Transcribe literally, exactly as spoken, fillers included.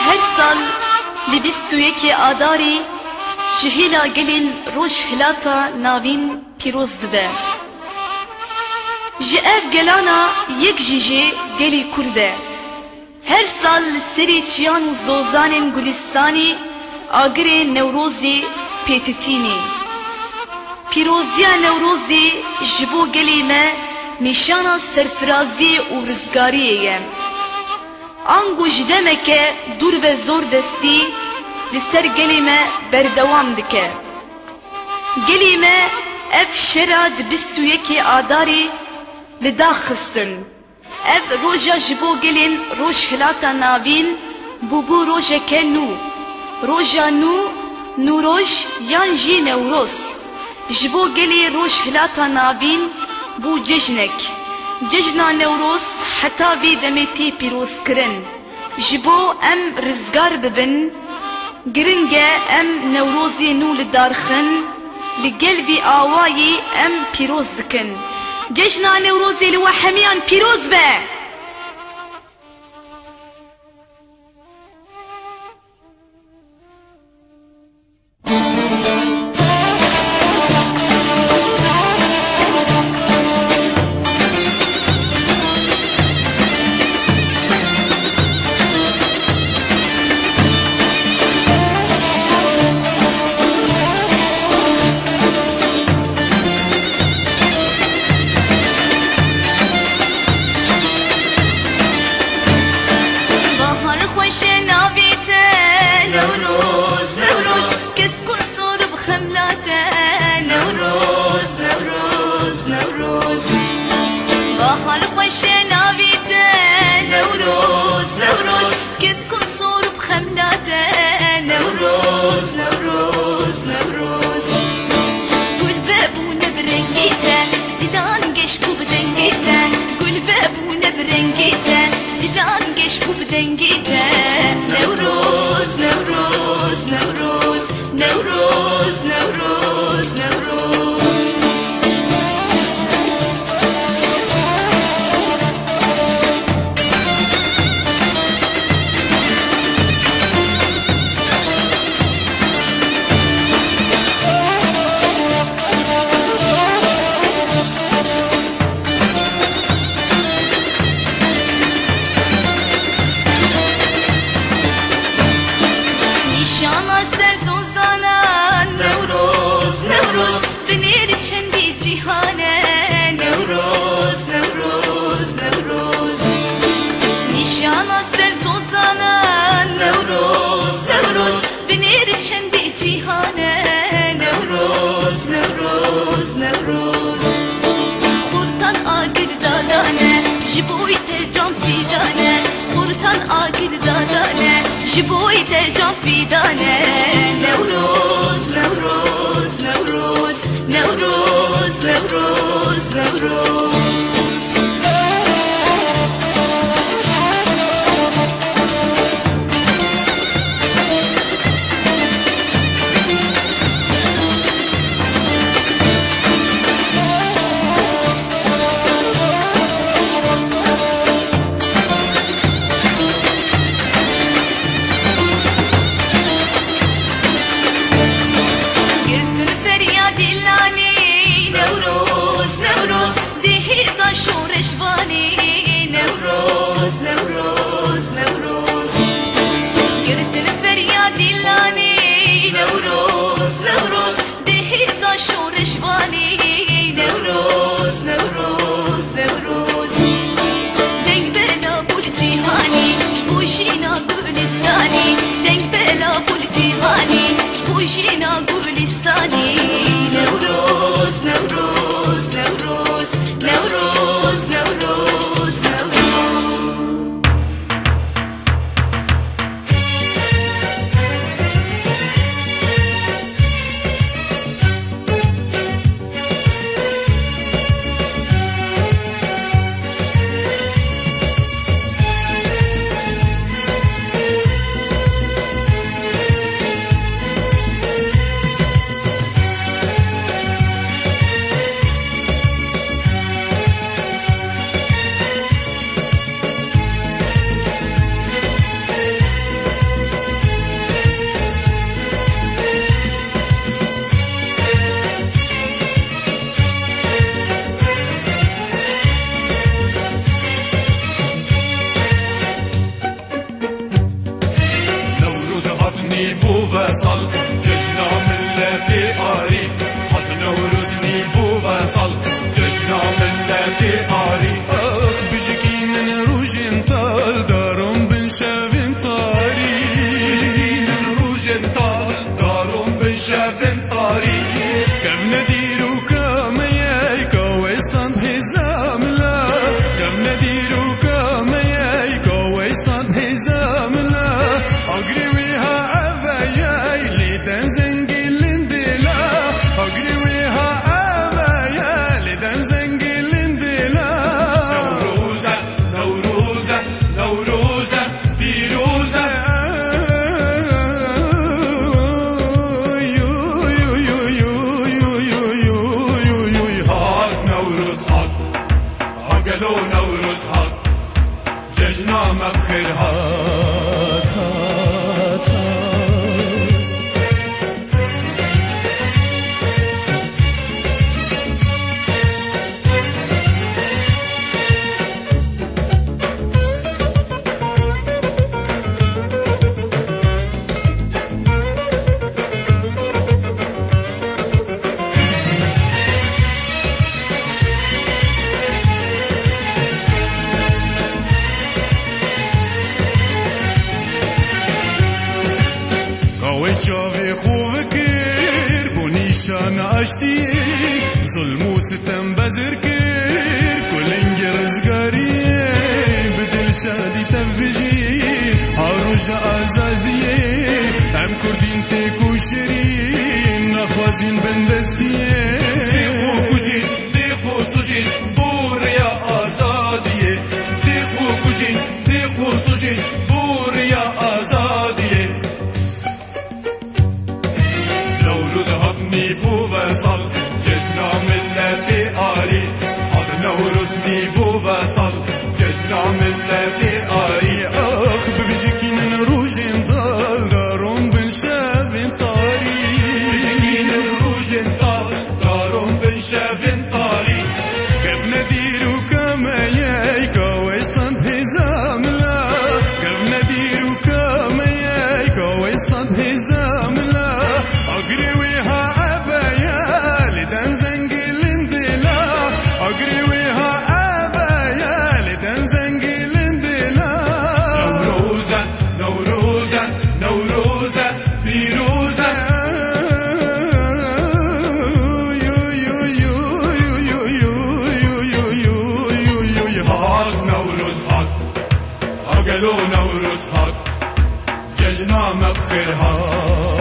هر سال li bîst û yekê Adarê ji hêla gelên Rojhilata navîn pîroz dibe. Ji ev gelana yek jî jê gelê Kurd e. Her sal li serê çiyan û zozanên Gulistanê agirê Newrozê pêtitînê. Pîroziya Newrozê ji bo gelê me nîşana serfiraziyê û rizgariyê ye. Ango ji demeke dûr ve zor destî li ser gelê me berdewam dike. Gelê me ev şera di bîst û yekê Adarê li daxistin. Ev roja ji bo gelên Rojhilata navîn bû bû rojeke nû. Roja nû, nûroj yan jî Newroz. Ji bo gelê Rojhilata navîn bû cejnek. Cejna Newroz heta vê demê tê pîrozkirin. Ji bo em rizgar bibin, giring e em Newrozê nû li darxin, li gel vê awayê em pîroz dikin. Cejna Newrozê li we hemiyan pîroz be! Newroz, Newroz, Newroz. Bahar xoşe navîte Newroz, Newroz. Keskun sorub xemlate Newroz, Newroz, Newroz. Gul bebûne birengîte didan geş bu bidengîte. Gul bebûne birengîte didan geş bu bidengîte. Newroz, Newroz, Newroz. Newroz, Newroz, Newroz. Nişana ser sozlanan Newroz, Newroz. Binir çendi cihane Newroz, Newroz, Newroz. Nişana ser sozlanan Newroz, Newroz. Binir çendi cihane Newroz, Newroz, Newroz. Kurtan agir dadane jiboy te can fidane. Kurtan agir dadane jiboy te can fidane. Newroz, Newroz, Newroz. Newroz, Newroz, Newroz. Newroz, Newroz, Newroz. Girdin feryadi lani Newroz, Newroz. Dehiza şoreşvani Newroz, Newroz, Newroz. Denk bela bul cihani Jbujina Gulistani. Denk bela bul cihani Jbujina Gulistani. Newroz, Newroz, Newroz. Newroz, Newroz, Newroz. نیبو وصل جشنا ملتی آری حد نوروز نیبو وصل جشنا ملتی آری آخ بشکین روژن تال دارم بن شبن طاری بشکین روژن تال دارم بن شبن طاری كم ندير وكم يايك ويستان حزام لا كم ندير وكم يايك ويستان حزام لا أجري ويها أباياي لدن زنجل اندلا أجري ويها أباياي لدن زنجل اندلا نوروزة نوروزة نوروزة بيروزة قالوا نوروز هات جشنا مبخير هات هات هات چاوی خوب کر بو نیشان اشتی ظلم و ستم بزر کر کلنگ رزگاری بدل شادی تبجی هاروش آزادیه هم کردین تکو شرین نخوازین بندستیه دیخو کجین دیخو سوجین بوریا آزادیه دیخو کجین دیخو سوجین بوریا آزادیه نوروز هاتنی بو وصل جشنا ملتی آری حد نوروز نی بو وصل جشنا ملتی آری آخ ببجکین روژن دال دارم بن شبن طاری بجکین روژن دال دارم بن شبن طاری كيف ندير وكما يايك ويستان حزام لا كيف ندير وكما يايك ويستان حزام لا أجري ويها أبايا لدن زنجل اندلا أجري ويها أبايا لدن زنجل اندلا نوروزة نوروزة نوروزة بيروزة هات نوروز هات قالوا نوروز هات جشنا مبخير هات